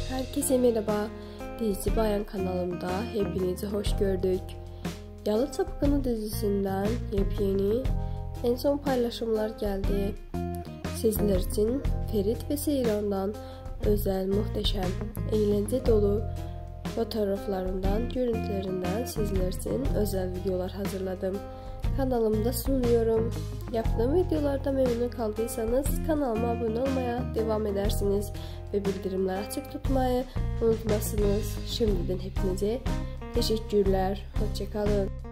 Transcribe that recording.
Herkese merhaba. Dizi Bayan kanalımda hepinizi hoş gördük. Yalı Çapkını dizisinden yepyeni en son paylaşımlar geldi. Sizler için Ferit ve Seyran'dan özel, muhteşem, eğlence dolu fotoğraflarından, görüntülerinden sizler için özel videolar hazırladım. Kanalımda sunuyorum. Yaptığım videolarda memnun kaldıysanız kanalıma abone olmaya devam edersiniz ve bildirimleri açık tutmayı unutmazsınız. Şimdiden hepinize teşekkürler. Hoşça kalın.